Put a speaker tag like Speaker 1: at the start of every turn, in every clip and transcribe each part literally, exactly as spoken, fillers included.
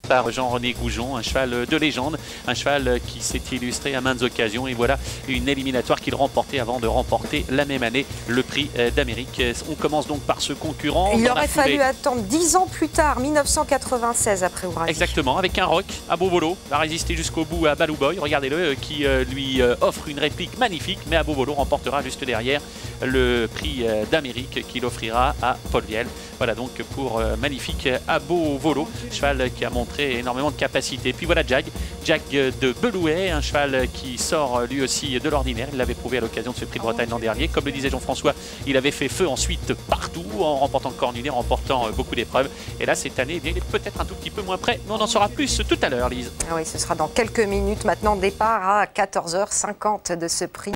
Speaker 1: Par Jean-René Goujon, un cheval de légende, un cheval qui s'est illustré à maintes occasions et voilà une éliminatoire qu'il remportait avant de remporter la même année le prix d'Amérique. On commence donc par ce concurrent.
Speaker 2: Il aurait fallu attendre dix ans plus tard, mille neuf cent quatre-vingt-seize après Ouragi.
Speaker 1: Exactement, avec un rock à Beauvolo, va résister jusqu'au bout à Baloo Boy, regardez-le, qui lui offre une réplique magnifique, mais à Beauvolo remportera juste derrière le prix d'Amérique qu'il offrira à Paul Viel. Voilà donc pour magnifique à Beauvolo, cheval qui a montré énormément de capacité. Puis voilà Jag, Jag de Belouet, un cheval qui sort lui aussi de l'ordinaire. Il l'avait prouvé à l'occasion de ce prix de Bretagne l'an dernier. Comme le disait Jean-François, il avait fait feu ensuite partout en remportant le Cornulier, en remportant beaucoup d'épreuves. Et là, cette année, il est peut-être un tout petit peu moins près, mais on en saura plus tout à l'heure, Lise.
Speaker 2: Ah oui, ce sera dans quelques minutes. Maintenant, départ à quatorze heures cinquante de ce prix.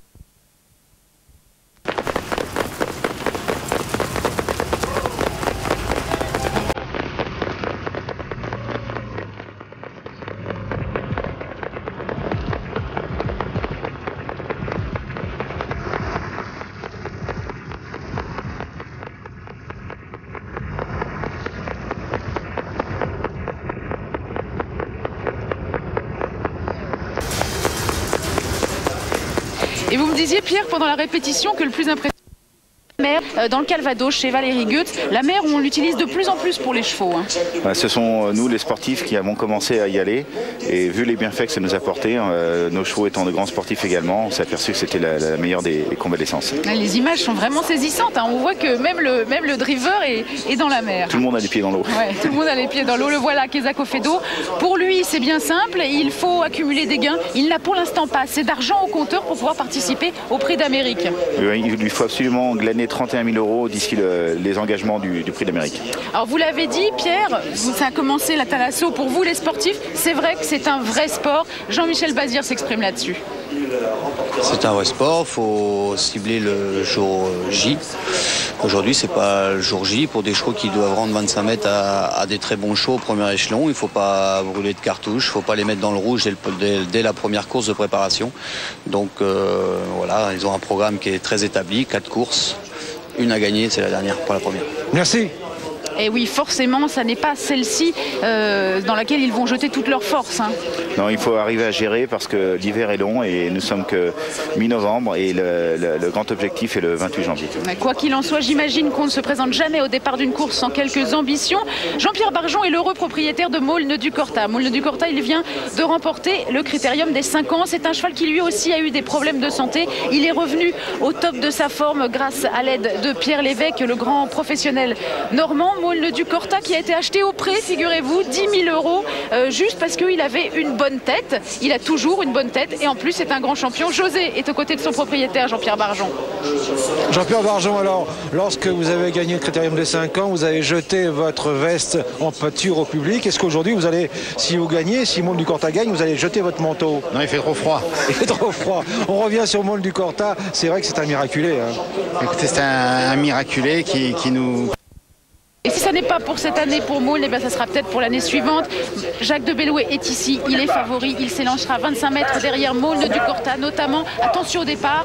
Speaker 3: Et vous me disiez, Pierre, pendant la répétition, que le plus impressionnant, dans le Calvados, chez Valérie Goethe, la mer, on l'utilise de plus en plus pour les chevaux. Hein.
Speaker 4: Bah, ce sont nous, les sportifs, qui avons commencé à y aller. Et vu les bienfaits que ça nous a apporté, euh, nos chevaux étant de grands sportifs également, on s'est aperçu que c'était la, la meilleure des, des convalescences.
Speaker 3: Les images sont vraiment saisissantes. Hein. On voit que même le, même le driver est, est dans la mer.
Speaker 4: Tout le monde a les pieds dans l'eau.
Speaker 3: Ouais, tout le monde a les pieds dans l'eau. Le voilà, Kézako Fedo. Pour lui, c'est bien simple. Il faut accumuler des gains. Il n'a pour l'instant pas assez d'argent au compteur pour pouvoir participer au prix d'Amérique.
Speaker 4: Il lui faut absolument glaner trente et un mille euros d'ici le, les engagements du, du prix d'Amérique.
Speaker 3: Alors vous l'avez dit, Pierre, ça a commencé la Thalasso pour vous les sportifs. C'est vrai que c'est un vrai sport. Jean-Michel Bazir s'exprime là-dessus.
Speaker 5: C'est un vrai sport, il faut cibler le jour J. Aujourd'hui, c'est pas le jour J. Pour des chevaux qui doivent rendre vingt-cinq mètres à, à des très bons chevaux au premier échelon, il ne faut pas brûler de cartouches, il ne faut pas les mettre dans le rouge dès, le, dès, dès la première course de préparation. Donc euh, voilà, ils ont un programme qui est très établi, quatre courses, une à gagner, c'est la dernière pour la première.
Speaker 6: Merci.
Speaker 3: Et oui, forcément, ça n'est pas celle-ci euh, dans laquelle ils vont jeter toute leur force. Hein.
Speaker 4: Non, il faut arriver à gérer parce que l'hiver est long et nous sommes que mi-novembre et le, le, le grand objectif est le vingt-huit janvier.
Speaker 3: Mais quoi qu'il en soit, j'imagine qu'on ne se présente jamais au départ d'une course sans quelques ambitions. Jean-Pierre Barjon est l'heureux propriétaire de Maulne du Corta. Maulne du Corta, il vient de remporter le critérium des cinq ans. C'est un cheval qui lui aussi a eu des problèmes de santé. Il est revenu au top de sa forme grâce à l'aide de Pierre Lévesque, le grand professionnel normand. Maulne du Corta qui a été acheté au prix, figurez-vous, dix mille euros, euh, juste parce qu'il avait une bonne tête. Il a toujours une bonne tête et en plus c'est un grand champion. José est aux côtés de son propriétaire, Jean-Pierre Barjon.
Speaker 6: Jean-Pierre Barjon, alors, lorsque vous avez gagné le critérium des cinq ans, vous avez jeté votre veste en pâture au public. Est-ce qu'aujourd'hui, vous allez, si vous gagnez, si Maulne du Corta gagne, vous allez jeter votre manteau?
Speaker 7: Non, il fait trop froid.
Speaker 6: Il fait trop froid. On revient sur Maulne du Corta. C'est vrai que c'est un miraculé. Hein.
Speaker 7: Écoutez, c'est un, un miraculé qui, qui nous...
Speaker 3: Et si ça n'est pas pour cette année pour Maulne, eh bien ça sera peut-être pour l'année suivante. Jacques de Belouet est ici, il est favori, il s'élancera vingt-cinq mètres derrière Maulne du Corta notamment. Attention au départ.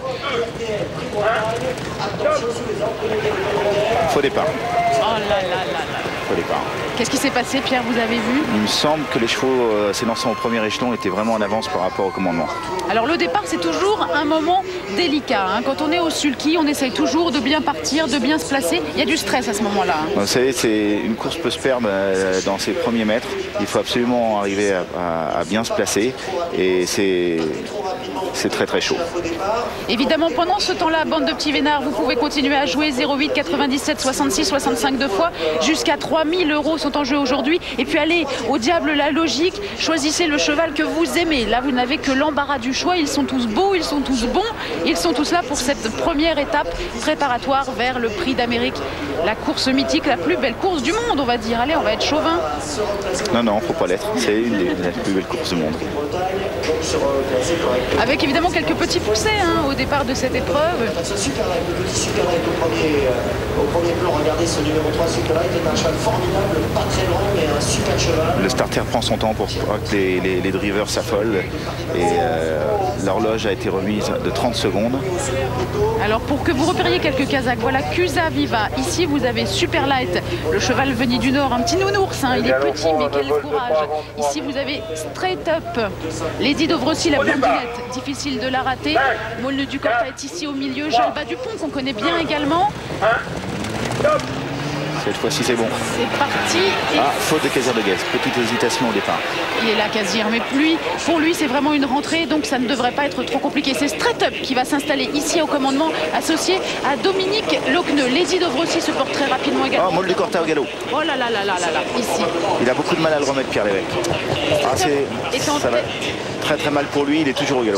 Speaker 4: Faux départ.
Speaker 3: Oh là là là là.
Speaker 4: Faux départ.
Speaker 3: Qu'est-ce qui s'est passé, Pierre, vous avez vu?
Speaker 4: Il me semble que les chevaux euh, s'élançant au premier échelon étaient vraiment en avance par rapport au commandement.
Speaker 3: Alors le départ, c'est toujours un moment délicat. Hein. Quand on est au sulky, on essaye toujours de bien partir, de bien se placer. Il y a du stress à ce moment-là. Hein.
Speaker 4: Vous savez, c'est, une course peut se perdre euh, dans ses premiers mètres. Il faut absolument arriver à, à, à bien se placer et c'est, c'est très très chaud.
Speaker 3: Évidemment, pendant ce temps-là, bande de petits vénards, vous pouvez continuer à jouer zéro huit quatre-vingt-dix-sept soixante-six soixante-cinq deux fois. Jusqu'à trois mille euros sont en jeu aujourd'hui. Et puis allez, au diable la logique, choisissez le cheval que vous aimez. Là, vous n'avez que l'embarras du choix. Ils sont tous beaux, ils sont tous bons. Ils sont tous là pour cette première étape préparatoire vers le prix d'Amérique. La course mythique, la plus belle course du monde, on va dire. Allez, on va être chauvin.
Speaker 4: Non, non, faut pas l'être. C'est une des plus belles courses du monde.
Speaker 3: Avec évidemment quelques petits poussés hein, au départ de cette épreuve.
Speaker 8: Super Light, le petit Super Light au premier, euh, au premier plan. Regardez ce numéro trois, Super Light est un cheval formidable.
Speaker 4: Le starter prend son temps pour que les, les, les drivers s'affolent et euh, l'horloge a été remise de trente secondes.
Speaker 3: Alors pour que vous repériez quelques Kazakhs, voilà Kusa Viva. Ici vous avez Superlight, le cheval venu du Nord, un petit nounours, hein. Il est petit mais quel courage. Ici vous avez Straight Up, Lady Dobrossi, la blondinette, difficile de la rater. Maulne du Corta est ici au milieu, Jalba Dupont qu'on connaît bien également.
Speaker 4: Cette fois-ci c'est bon.
Speaker 3: C'est parti. Et
Speaker 4: ah, faute de Kazir de Guest, petite hésitation au départ.
Speaker 3: Il est là Kazir, mais lui, pour lui c'est vraiment une rentrée, donc ça ne devrait pas être trop compliqué. C'est Straight Up qui va s'installer ici au commandement, associé à Dominique Locneux. Lady Dobrossi se porte très rapidement également.
Speaker 4: Oh, Maulne du Corta au galop.
Speaker 3: Oh là là là là là là, ici.
Speaker 4: Il a beaucoup de mal à le remettre, Pierre Lévesque. Ah, c'est, ça va très très mal pour lui, il est toujours au galop.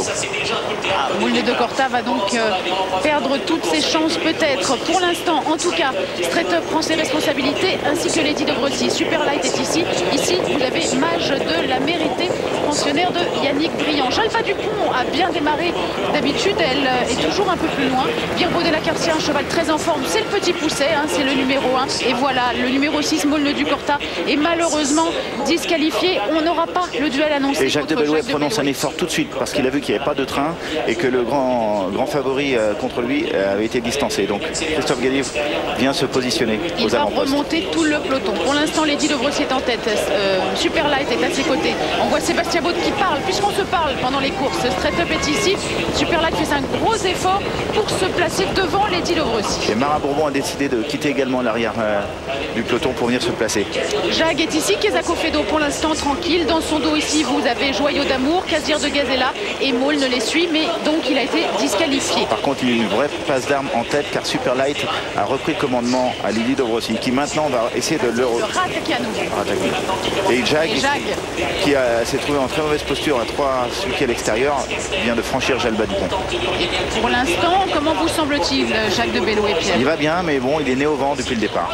Speaker 3: Ah, Maulne du Corta va donc euh, perdre toutes ses chances peut-être. Pour l'instant, en tout cas, Straight Up prend ses responsabilités, ainsi que Lady Dobrossi. Superlight est ici. Ici, vous avez Mage de la Méritée, pensionnaire de Yannick Briand. Jalba Dupont a bien démarré. D'habitude, elle est toujours un peu plus loin. Birbeau de la Cartier, un cheval très en forme. C'est le petit Pousset, hein, c'est le numéro un. Et voilà, le numéro six, Maulne du Corta, est malheureusement disqualifié. On n'aura pas le duel annoncé.
Speaker 4: Et Jacques de Bellouet prononce un effort tout de suite parce qu'il a vu qu'il n'y avait pas de train et que le grand, grand favori euh, contre lui euh, avait été distancé. Donc Christophe Gallier vient se positionner
Speaker 3: Il
Speaker 4: aux
Speaker 3: va
Speaker 4: avant-postes.
Speaker 3: remonter tout le peloton. Pour l'instant, Lady Dobrossi est en tête. Euh, Superlight est à ses côtés. On voit Sébastien Baud qui parle, puisqu'on se parle pendant les courses. Straight Up est ici. Superlight fait un gros effort pour se placer devant Lady Dobrossi.
Speaker 4: Et Mara Bourbon a décidé de quitter également l'arrière euh, du peloton pour venir se placer.
Speaker 3: Jag est ici. Kezako Fedo pour l'instant tranquille. Dans son dos ici, vous avez Joyau d'Amour, Kazir de Gazella et Maulne les suit, mais donc il a été disqualifié.
Speaker 4: Par contre, il y a une vraie passe d'armes en tête car Superlight a repris le commandement à Lady Dobrossi qui maintenant va essayer de le
Speaker 3: rattaquer à nouveau.
Speaker 4: Et Jag,
Speaker 3: et Jag.
Speaker 4: qui s'est trouvé en très mauvaise posture à trois sulky à l'extérieur, vient de franchir Jalba Dupont.
Speaker 3: Pour l'instant, comment vous semble-t-il, Jacques de Bellouet, Pierre?
Speaker 4: Il va bien, mais bon, il est né au vent depuis le départ.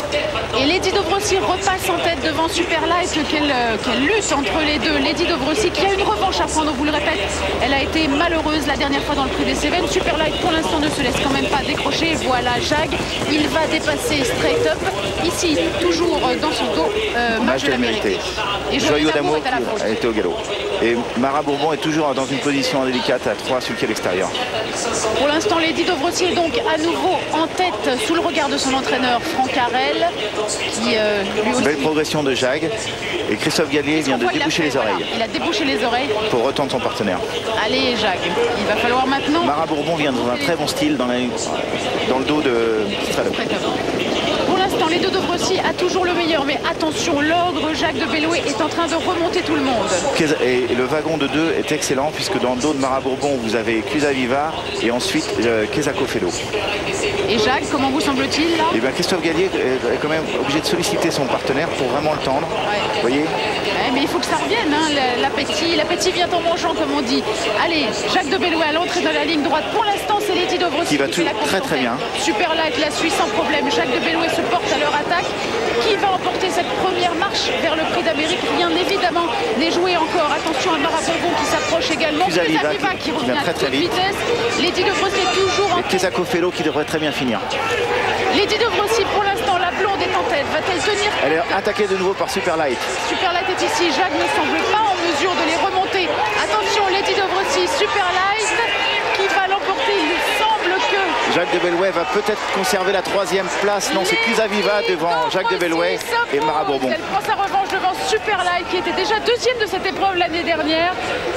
Speaker 3: Et Lady Dobrossi repasse en tête devant Superlight. Quelle, quelle lutte entre les deux. Lady Dobrossi qui a une revanche à prendre, on vous le répète. Elle a été malheureuse la dernière fois dans le prix des Cévennes. Superlight pour l'instant ne se laisse quand même pas décrocher. Voilà Jag, il va dépasser Straight Up. Ici, toujours dans son dos, euh, Mage de la Méritée.
Speaker 4: Et Joyau d'Amour a été au galop. Et Mara Bourbon est toujours dans une position délicate à trois sulky à l'extérieur.
Speaker 3: Pour l'instant, Lady Dobrossi est donc à nouveau en tête sous le regard de son entraîneur Franck Harel. Qui, euh, lui aussi...
Speaker 4: Belle progression de Jag. Et Christophe Gallier vient de déboucher les oreilles.
Speaker 3: Voilà, il a débouché les oreilles.
Speaker 4: Pour retendre son partenaire.
Speaker 3: Allez Jag, il va falloir maintenant...
Speaker 4: Mara Bourbon vient dans un très bon style dans, la... dans le dos de Straight Up.
Speaker 3: Pour l'instant, Lady Dobrossi a toujours le meilleur, mais attention, l'ogre Jacques de Bellouet est en train de remonter tout le monde.
Speaker 4: Et le wagon de deux est excellent puisque dans le dos de Mara Bourbon, vous avez Kusa Viva et ensuite euh, Kezako Fedo.
Speaker 3: Et Jacques, comment vous semble-t-il là?
Speaker 4: Et bien Christophe Gallier est quand même obligé de solliciter son partenaire pour vraiment le tendre.
Speaker 3: Ouais.
Speaker 4: Vous voyez?
Speaker 3: Ouais, mais il faut que ça revienne, hein, l'appétit. L'appétit vient en mangeant, comme on dit. Allez, Jacques de Bellouet à l'entrée de la ligne droite. Pour l'instant, c'est Lady Dobrossi
Speaker 4: qui va
Speaker 3: qui
Speaker 4: tout,
Speaker 3: fait la
Speaker 4: très très bien.
Speaker 3: Superlight la suit sans problème. Jacques de Bellouet se porte à leur attaque. Qui va emporter cette première marche vers le prix d'Amérique? Rien évidemment n'est joué encore. Attention à Mara Bourbon qui s'approche également.
Speaker 4: Kusa Viva
Speaker 3: qui, qui revient
Speaker 4: très,
Speaker 3: à toute
Speaker 4: très vite.
Speaker 3: vitesse. Lady Dobrossi est toujours en
Speaker 4: tête. Kezako Fedo qui devrait très bien finir.
Speaker 3: Lady Dobrossi, pour l'instant, la blonde est en tête. Va-t-elle tenir?
Speaker 4: Elle est attaquée de nouveau par Superlight.
Speaker 3: Superlight est ici. Jacques ne semble pas en mesure de les remonter. Attention, Lady Dobrossi, Superlight qui va l'emporter. Il semble que...
Speaker 4: Jacques de Bellouet va peut-être conserver la troisième place. Non, c'est Kusa Viva devant Jacques de Bellouet et Mara Bourbon.
Speaker 3: Elle prend sa revanche devant Superlight qui était déjà deuxième de cette épreuve l'année dernière.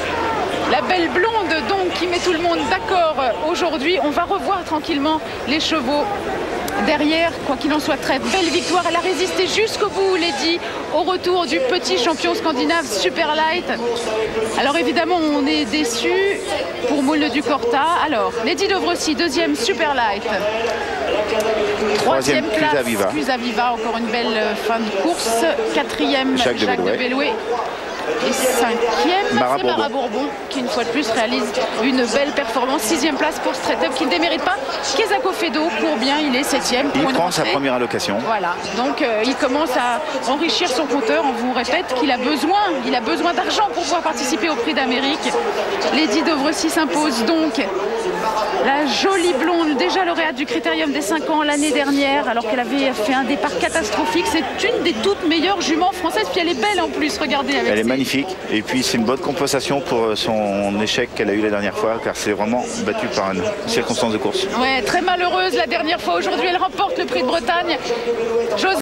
Speaker 3: La belle blonde donc qui met tout le monde d'accord aujourd'hui. On va revoir tranquillement les chevaux derrière, quoi qu'il en soit, très belle victoire. Elle a résisté jusqu'au bout, Lady, au retour du petit champion scandinave Superlight. Alors évidemment, on est déçus pour Maulne du Corta. Alors, Lady Dobrossi, deuxième Superlight. Troisième place, Kusa Viva. Kusa Viva, encore une belle fin de course. Quatrième, Jacques, Jacques de Bellouet. Et cinquième,
Speaker 4: Mara
Speaker 3: c'est
Speaker 4: Bourbon.
Speaker 3: Mara Bourbon qui une fois de plus réalise une belle performance. Sixième place pour Straight Up qui ne démérite pas. Kezako Fedo pour bien, il est septième.
Speaker 4: Il prend sa première allocation.
Speaker 3: Voilà, donc euh, il commence à enrichir son compteur. On vous répète qu'il a besoin, il a besoin d'argent pour pouvoir participer au prix d'Amérique. Lady Dobrossi s'impose donc La jolie blonde, déjà lauréate du Critérium des cinq ans l'année dernière, alors qu'elle avait fait un départ catastrophique. C'est une des toutes meilleures juments françaises, puis elle est belle en plus, regardez. Avec
Speaker 4: elle est
Speaker 3: ses...
Speaker 4: magnifique, et puis c'est une bonne compensation pour son échec qu'elle a eu la dernière fois, car c'est vraiment battu par une circonstance de course.
Speaker 3: Ouais, très malheureuse la dernière fois. Aujourd'hui, elle remporte le prix de Bretagne. José